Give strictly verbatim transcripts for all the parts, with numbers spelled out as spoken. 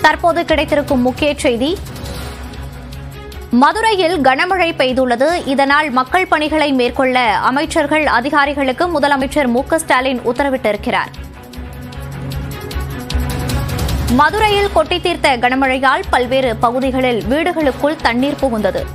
தற்போது கிடைத்திருக்கும் முக்கிய செய்தி, மதுரையில் கனமழை பெய்துள்ளது. இதனால் மக்கள் பணிகளை மேற்கொள்ள அமைச்சர்கள் அதிகாரிகளுக்கு முதலமைச்சர் மு க ஸ்டாலின் உத்தரவிட்டிருக்கிறார். மதுரையில் கொட்டி தீர்த்த கனமழையால் பல்வேறு பகுதிகளில் வீடுகளுக்குள் தண்ணீர் புகுந்தது.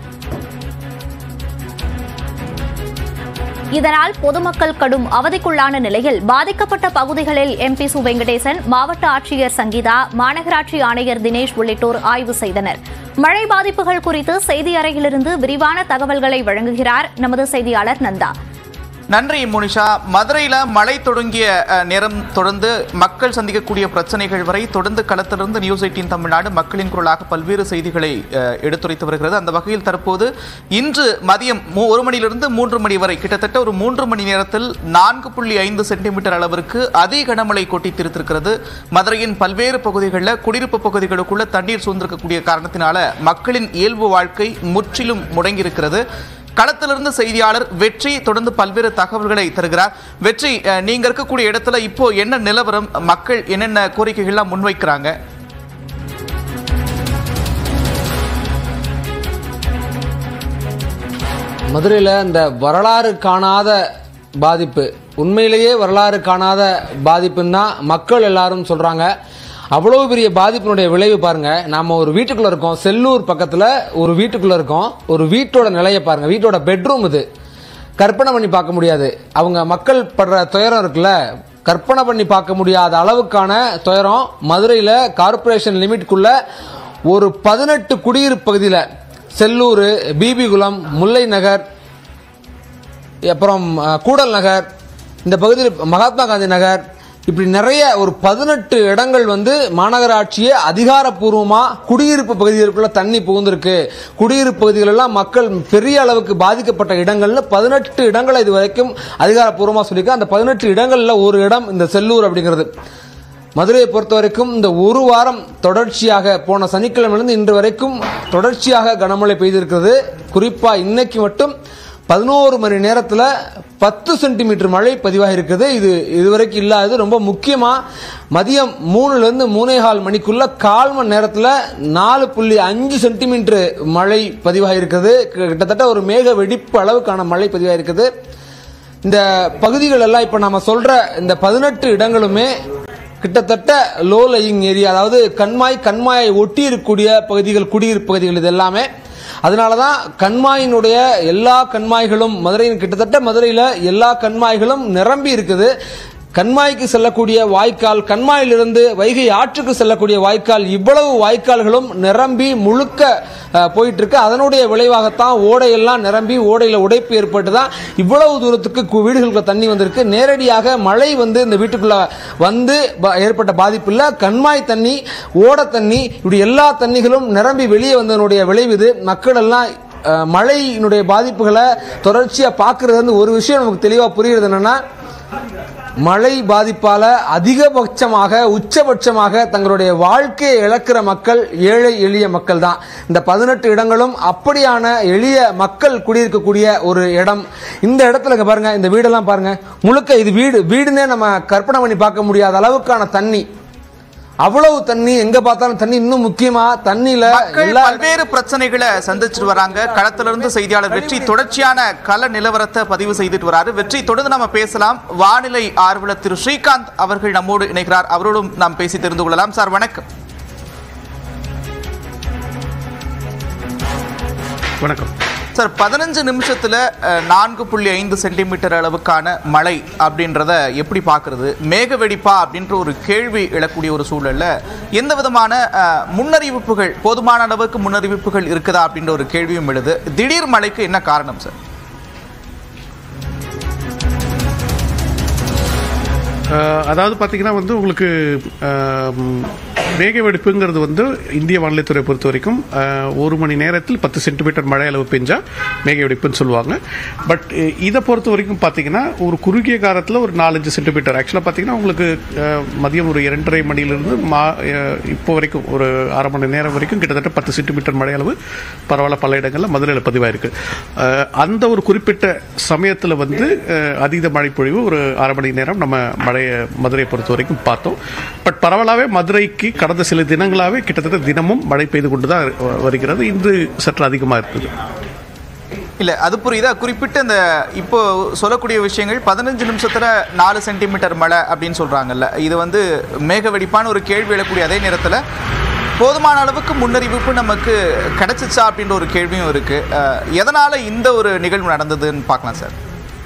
இதனால் பொதுமக்கள் கடும் அவதிக்குள்ளான நிலையில் பாதிக்கப்பட்ட பகுதிகளில் எம்பி சு வெங்கடேசன், மாவட்ட ஆட்சியர் சங்கீதா, மாநகராட்சி ஆணையர் தினேஷ் உள்ளிட்டோர் ஆய்வு செய்தனர். மழை பாதிப்புகள் குறித்து செய்தி அறையிலிருந்து விரிவான தகவல்களை வழங்குகிறார் நமது செய்தியாளர் நந்தா. நன்றி மோனிஷா. மதுரையில் மழை தொடங்கிய நேரம் தொடர்ந்து மக்கள் சந்திக்கக்கூடிய பிரச்சனைகள் வரை தொடர்ந்து களத்திலிருந்து நியூஸ் எய்ட்டீன் தமிழ்நாடு மக்களின் குரலாக பல்வேறு செய்திகளை எடுத்துரைத்து வருகிறது. அந்த வகையில் தற்போது இன்று மதியம் ஒரு மணியிலிருந்து மூன்று மணி வரை கிட்டத்தட்ட ஒரு மூன்று மணி நேரத்தில் நான்கு புள்ளி ஐந்து சென்டிமீட்டர் அளவிற்கு அதி கனமழை கொட்டி தீர்த்திருக்கிறது. மதுரையின் பல்வேறு பகுதிகளில் குடியிருப்பு பகுதிகளுக்குள்ள தண்ணீர் சூழ்ந்திருக்கக்கூடிய காரணத்தினால மக்களின் இயல்பு வாழ்க்கை முற்றிலும் முடங்கியிருக்கிறது. களத்திலிருந்து செய்தியாளர் வெற்றி தொடர்ந்து பல்வேறு தகவல்களை தருகிறார். வெற்றி, நீங்க இருக்கக்கூடிய இடத்துல இப்போ என்ன நிலவரம், மக்கள் என்னென்ன கோரிக்கைகள்லாம் முன்வைக்கிறாங்க? மதுரையில் இந்த வரலாறு காணாத பாதிப்பு, உண்மையிலேயே வரலாறு காணாத பாதிப்புன்னு தான் மக்கள் எல்லாரும் சொல்றாங்க. அவ்வளவு பெரிய பாதிப்பினுடைய விளைவு பாருங்க. நாம ஒரு வீட்டுக்குள்ள இருக்கோம், செல்லூர் பக்கத்துல ஒரு வீட்டுக்குள்ள இருக்கோம். ஒரு வீட்டோட நிலையை பாருங்க. வீட்டோட பெட்ரூம் இது. கற்பனை பண்ணி பார்க்க முடியாது. அவங்க மக்கள் படுற துயரம் இருக்குல்ல, கற்பனை பண்ணி பார்க்க முடியாத அளவுக்கான துயரம். மதுரையில கார்பரேஷன் லிமிட்குள்ள ஒரு பதினெட்டு குடியிருப்பு பகுதியில், செல்லூர், பிபிகுளம், முல்லை நகர், அப்புறம் கூடல் நகர், இந்த பகுதியில் மகாத்மா காந்தி நகர், இப்படி நிறைய ஒரு பதினெட்டு இடங்கள் வந்து மாநகராட்சியே அதிகாரப்பூர்வமா குடியிருப்பு பகுதிகளுக்குள்ள தண்ணி புகுந்திருக்கு. குடியிருப்பு பகுதிகள் எல்லாம் மக்கள் பெரிய அளவுக்கு பாதிக்கப்பட்ட இடங்கள்ல பதினெட்டு இடங்களை இது வரைக்கும் அதிகாரப்பூர்வமா சொல்லியிருக்க. அந்த பதினெட்டு இடங்கள்ல ஒரு இடம் இந்த செல்லூர் அப்படிங்கிறது. மதுரையை பொறுத்த வரைக்கும் இந்த ஒரு வாரம் தொடர்ச்சியாக, போன சனிக்கிழமையிலிருந்து இன்று வரைக்கும் தொடர்ச்சியாக கனமழை பெய்திருக்கிறது. குறிப்பா இன்னைக்கு மட்டும் பதினோரு மணி நேரத்தில் பத்து சென்டிமீட்டர் மழை பதிவாக இருக்குது. இது இதுவரைக்கும் இல்லாதது. ரொம்ப முக்கியமா மதியம் மூணுல இருந்து மூணே கால் மணிக்குள்ள கால் மணி நேரத்தில் நாலு புள்ளி அஞ்சு சென்டிமீட்டர் மழை பதிவாக இருக்குது. கிட்டத்தட்ட ஒரு மேக வெடிப்பு அளவுக்கான மழை பதிவாக இருக்குது. இந்த பகுதிகள் எல்லாம் இப்ப நம்ம சொல்ற இந்த பதினெட்டு இடங்களுமே கிட்டத்தட்ட லோ லையிங் ஏரியா, அதாவது கண்மாய் கண்மாயை ஒட்டி இருக்கக்கூடிய பகுதிகள், குடியிருப்பு பகுதிகள். இது எல்லாமே அதனாலதான் கண்மாயினுடைய எல்லா கண்மாய்களும் மதுரையின் கிட்டத்தட்ட மதுரையில எல்லா கண்மாய்களும் நிரம்பி இருக்குது. கண்மாய்க்கு செல்லக்கூடிய வாய்க்கால், கண்மாயிலிருந்து வைகை ஆற்றுக்கு செல்லக்கூடிய வாய்க்கால், இவ்வளவு வாய்க்கால்களும் நிரம்பி முழுக்க போயிட்டு இருக்கு. அதனுடைய விளைவாகத்தான் ஓடையெல்லாம் நிரம்பி ஓடையில உடைப்பு ஏற்பட்டுதான் இவ்வளவு தூரத்துக்கு வீடுகளுக்கு தண்ணி வந்திருக்கு. நேரடியாக மழை வந்து இந்த வீட்டுக்குள்ள வந்து ஏற்பட்ட பாதிப்பு இல்ல. கண்மாய் தண்ணி, ஓட தண்ணி, இப்படி எல்லா தண்ணிகளும் நிரம்பி வெளியே வந்ததனுடைய விளைவு இது. மக்கள் எல்லாம் மழையினுடைய பாதிப்புகளை தொடர்ச்சியா பாக்குறது. ஒரு விஷயம் நமக்கு தெளிவா புரியுறது என்னன்னா, மழை பாதிப்பால அதிகபட்சமாக உச்சபட்சமாக தங்களுடைய வாழ்க்கையை இழக்கிற மக்கள் ஏழை எளிய மக்கள் தான். இந்த பதினெட்டு இடங்களும் அப்படியான எளிய மக்கள் குடியிருக்கக்கூடிய ஒரு இடம். இந்த இடத்துல பாருங்க, இந்த வீடெல்லாம் பாருங்க, முழுக்க இது வீடு வீடுன்னே நம்ம கற்பனை பண்ணி பார்க்க முடியாத அளவுக்கான தண்ணி. அவ்வளவு தண்ணி, எங்க பார்த்தாலும் தண்ணி. இன்னும் முக்கியமா தண்ணியில பல்வேறு பிரச்சனைகளை சந்திச்சுட்டு வராங்க. களத்திலிருந்து செய்தியாளர் வெற்றி தொடர்ச்சியான கள நிலவரத்தை பதிவு செய்துட்டு வராரு. வெற்றி, தொடர்ந்து நம்ம பேசலாம். வானிலை ஆர்வலர் திரு ஸ்ரீகாந்த் அவர்கள் நம்மோடு இணைகிறார். அவரோடும் நாம் பேசி தெரிந்து கொள்ளலாம். சார் வணக்கம். வணக்கம் சார். பதினஞ்சு நிமிஷத்துல நான்கு புள்ளி ஐந்து சென்டிமீட்டர் அளவுக்கான மழை அப்படின்றத எப்படி பார்க்கறது? மேக வெடிப்பா அப்படின்ற ஒரு கேள்வி எழக்கூடிய ஒரு சூழல்ல எந்த விதமான முன்னறிவிப்புகள், போதுமான அளவுக்கு முன்னறிவிப்புகள் இருக்குதா அப்படின்ற ஒரு கேள்வியும் எழுது. திடீர் மழைக்கு என்ன காரணம் சார்? அதாவது பார்த்தீங்கன்னா வந்து உங்களுக்கு மேக வெடிப்புங்கிறது வந்து இந்திய வானிலைத்துறை பொறுத்த வரைக்கும் ஒரு மணி நேரத்தில் பத்து சென்டிமீட்டர் மழை அளவு பெஞ்சா மேக வெடிப்புன்னு சொல்லுவாங்க. பட் இதை பொறுத்த வரைக்கும் பார்த்தீங்கன்னா ஒரு குறுகிய காலத்தில் ஒரு நாலஞ்சு சென்டிமீட்டர், ஆக்சுவலாக பார்த்தீங்கன்னா உங்களுக்கு மதியம் ஒரு இரண்டரை மணிலிருந்து மா இப்போ வரைக்கும் ஒரு அரை மணி நேரம் வரைக்கும் கிட்டத்தட்ட பத்து சென்டிமீட்டர் மழை அளவு பரவாயில்ல பல இடங்களில் மதுரையில் பதிவாயிருக்கு. அந்த ஒரு குறிப்பிட்ட சமயத்தில் வந்து அதீத மழை பொழிவு ஒரு அரை மணி நேரம் நம்ம மழையை மதுரையை பொறுத்த வரைக்கும் பார்த்தோம். பட் பரவலாகவே மதுரைக்கு இன்றைக்கு கடந்த சில தினங்களாகவே கிட்டத்தட்ட தினமும் மழை பெய்து கொண்டு தான் வருகிறது. இன்று சற்று அதிகமாக இருக்குது. இல்லை, அது புரியுதா? குறிப்பிட்ட இந்த இப்போ சொல்லக்கூடிய விஷயங்கள் பதினஞ்சு நிமிஷத்தில் நாலு சென்டிமீட்டர் மழை அப்படின்னு சொல்கிறாங்கல்ல, இது வந்து மேக வெடிப்பான ஒரு கேள்வி எழக்கூடிய அதே நேரத்தில் போதுமான அளவுக்கு முன்னறிவிப்பு நமக்கு கிடைச்சிச்சா அப்படின்ற ஒரு கேள்வியும் இருக்குது. எதனால் இந்த ஒரு நிகழ்வு நடந்ததுன்னு பார்க்கலாம் சார்.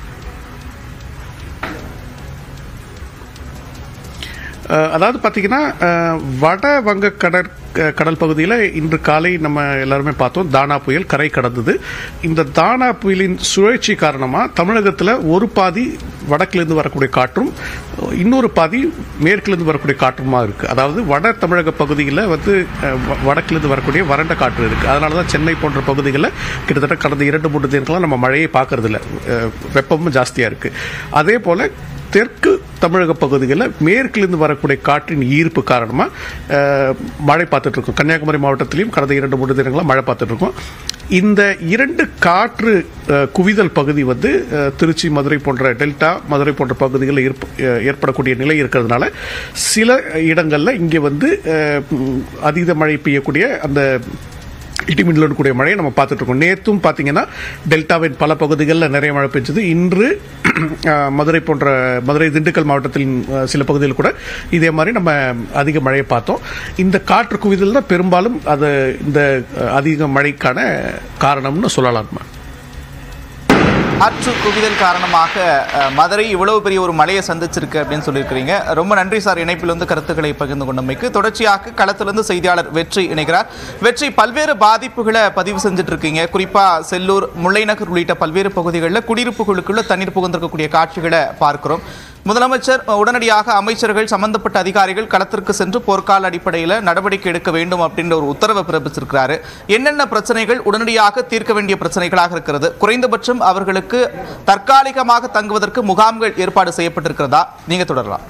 அதாவது பார்த்தீங்கன்னா வட வங்க கடற் கடல் பகுதியில் இன்று காலை நம்ம எல்லாருமே பார்த்தோம், தானா புயல் கரை கடந்தது. இந்த தானா புயலின் சுழற்சி காரணமாக தமிழகத்தில் ஒரு பாதி வடக்கிலிருந்து வரக்கூடிய காற்றும் இன்னொரு பாதி மேற்கிலிருந்து வரக்கூடிய காற்றுமா இருக்குது. அதாவது வட தமிழக பகுதியில் வந்து வடக்கிலிருந்து வரக்கூடிய வறண்ட காற்று இருக்குது. அதனால தான் சென்னை போன்ற பகுதிகளில் கிட்டத்தட்ட கடந்த இரண்டு மூன்று தினங்களாக நம்ம மழையை பார்க்கறதில்ல, வெப்பமும் ஜாஸ்தியாக இருக்குது. அதே போல் தெற்கு தமிழக பகுதிகளில் மேற்கிலிருந்து வரக்கூடிய காற்றின் ஈர்ப்பு காரணமாக மழை பார்த்துட்டு இருக்கோம். கன்னியாகுமரி மாவட்டத்திலையும் கடந்த இரண்டு மூன்று தினங்களாக மழை பார்த்துட்டு இருக்கோம். இந்த இரண்டு காற்று குவிதல் பகுதி வந்து திருச்சி, மதுரை போன்ற டெல்டா, மதுரை போன்ற பகுதிகளில் ஏற்படக்கூடிய நிலை இருக்கிறதுனால சில இடங்களில் இங்கே வந்து அதீத மழை பெய்யக்கூடிய அந்த இடிமின்னலுடன் கூடிய மழையை நம்ம பார்த்துட்டு இருக்கோம். நேற்றும் பார்த்தீங்கன்னா டெல்டாவின் பல பகுதிகளில் நிறைய மழை பெஞ்சது. இன்று மதுரை போன்ற மதுரை திண்டுக்கல் மாவட்டத்தின் சில பகுதியில் கூட இதே மாதிரி நம்ம அதிக மழையை பார்த்தோம். இந்த காற்று குவிதல் தான் பெரும்பாலும் அது இந்த அதிக மழைக்கான காரணம்னு சொல்லலாம். காற்று குவிதல் காரணமாக மதுரை இவ்வளவு பெரிய ஒரு மழையை சந்திச்சிருக்கு அப்படின்னு சொல்லியிருக்கிறீங்க. ரொம்ப நன்றி சார், இணைப்பில் வந்து கருத்துக்களை பகிர்ந்து கொண்டமைக்கு. தொடர்ச்சியாக களத்திலிருந்து செய்தியாளர் வெற்றி இணைகிறார். வெற்றி, பல்வேறு பாதிப்புகளை பதிவு செஞ்சுட்டு இருக்கீங்க. குறிப்பா செல்லூர், முல்லைநகர் உள்ளிட்ட பல்வேறு பகுதிகளில் குடியிருப்புகளுக்குள்ள தண்ணீர் புகுந்திருக்கக்கூடிய காட்சிகளை பார்க்கிறோம். முதலமைச்சர் உடனடியாக அமைச்சர்கள், சம்பந்தப்பட்ட அதிகாரிகள் களத்திற்கு சென்று போர்க்கால அடிப்படையில் நடவடிக்கை எடுக்க வேண்டும் அப்படின்ற ஒரு உத்தரவை பிறப்பிச்சிருக்கிறாரு. என்னென்ன பிரச்சனைகள் உடனடியாக தீர்க்க வேண்டிய பிரச்சனைகளாக இருக்கிறது? குறைந்தபட்சம் அவர்களுக்கு தற்காலிகமாக தங்குவதற்கு முகாம்கள் ஏற்பாடு செய்யப்பட்டிருக்கிறதா? நீங்க தொடரலாம்.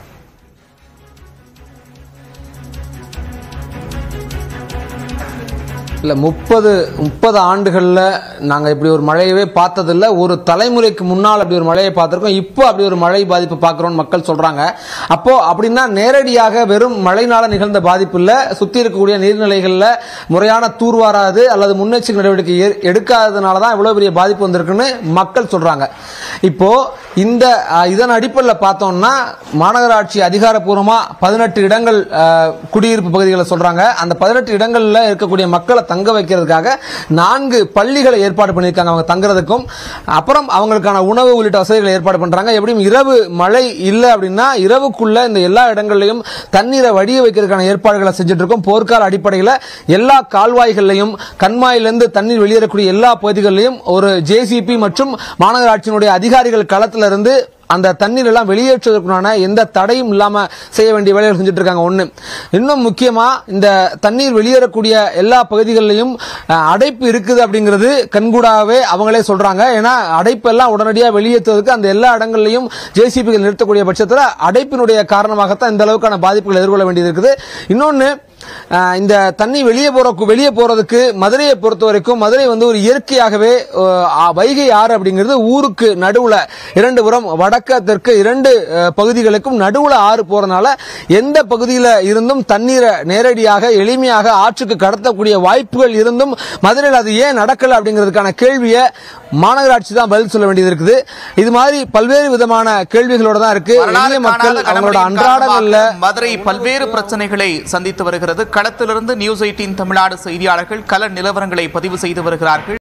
இல்லை, முப்பது முப்பது ஆண்டுகளில் நாங்கள் இப்படி ஒரு மழையவே பார்த்ததில்லை. ஒரு தலைமுறைக்கு முன்னால் அப்படி ஒரு மழையை பார்த்துருக்கோம். இப்போ அப்படி ஒரு மழை பாதிப்பு பார்க்குறோன்னு மக்கள் சொல்கிறாங்க. அப்போது அப்படின்னா நேரடியாக வெறும் மழையினால் நிகழ்ந்த பாதிப்பு இல்லை, சுற்றி இருக்கக்கூடிய நீர்நிலைகளில் முறையான தூர்வாராது அல்லது முன்னெச்சரிக்கை நடவடிக்கை எடுக்காததுனால தான் இவ்வளோ பெரிய பாதிப்பு வந்திருக்குன்னு மக்கள் சொல்கிறாங்க. இப்போது இந்த இதன் அடிப்படையில் பார்த்தோம்னா மாநகராட்சி அதிகாரப்பூர்வமாக பதினெட்டு இடங்கள் குடியிருப்பு பகுதிகளை சொல்கிறாங்க. அந்த பதினெட்டு இடங்களில் இருக்கக்கூடிய மக்களை தங்க வைக்கிறதுக்காக நான்கு பள்ளிகளை ஏற்பாடு பண்ணியிருக்காங்க அவங்க தங்குறதுக்கும். அப்புறம் அவங்களுக்கான உணவு உள்ளிட்ட வசதிகளை ஏற்பாடு பண்றாங்க. எப்படியும் இரவு மழை இல்லை அப்படின்னா இரவுக்குள்ள இந்த எல்லா இடங்களிலும் தண்ணீரை வடிய வைக்கிறதுக்கான ஏற்பாடுகளை செஞ்சுட்டு இருக்கோம். போர்க்கால அடிப்படையில் எல்லா கால்வாய்களையும் கண்மாயிலிருந்து தண்ணீர் வெளியேறக்கூடிய எல்லா பகுதிகளிலும் ஒரு ஜேசிபி மற்றும் மாநகராட்சியினுடைய அதிகாரிகள் களத்தில் இருந்து அந்த தண்ணீர் எல்லாம் வெளியேற்றுவதற்கான எந்த தடையும் இல்லாம செய்ய வேண்டிய வேலைகள் செஞ்சுட்டு இருக்காங்க. ஒண்ணு. இன்னும் முக்கியமா இந்த தண்ணீர் வெளியேறக்கூடிய எல்லா பகுதிகளிலும் அடைப்பு இருக்குது அப்படிங்கிறது கண்கூடாவே அவங்களே சொல்றாங்க. ஏன்னா அடைப்பு எல்லாம் உடனடியாக வெளியேற்றுவதற்கு அந்த எல்லா இடங்களிலையும் ஜேசிபிகள் நிறுத்தக்கூடிய பட்சத்தில் அடைப்பினுடைய காரணமாகத்தான் இந்த அளவுக்கான பாதிப்புகள் எதிர்கொள்ள வேண்டியது இருக்குது. இன்னொன்னு, இந்த தண்ணி வெளியே போற வெளியே போறதுக்கு மதுரையை பொறுத்த வரைக்கும் மதுரை வந்து ஒரு இயற்கையாகவே வைகை ஆறு அப்படிங்கிறது ஊருக்கு நடுவுல இரண்டு புறம் வடக்க தெற்கு இரண்டு பகுதிகளுக்கும் நடுவுல ஆறு போறதுனால எந்த பகுதியில இருந்தும் தண்ணீரை நேரடியாக எளிமையாக ஆற்றுக்கு கடத்தக்கூடிய வாய்ப்புகள் இருந்தும் மதுரையில் அது ஏன் நடக்கல அப்படிங்கிறதுக்கான கேள்வியை மாநகராட்சி தான் பதில் சொல்ல வேண்டியது இருக்குது. இது மாதிரி பல்வேறு விதமான கேள்விகளோட தான் இருக்கு. மக்கள் அவங்களோட அன்றாடங்கள்ல மதுரை பல்வேறு பிரச்சனைகளை சந்தித்து வருகிறது. களத்திலிருந்து நியூஸ் எய்ட்டீன் தமிழ்நாடு செய்தியாளர்கள் கள நிலவரங்களை பதிவு செய்து வருகிறார்கள்.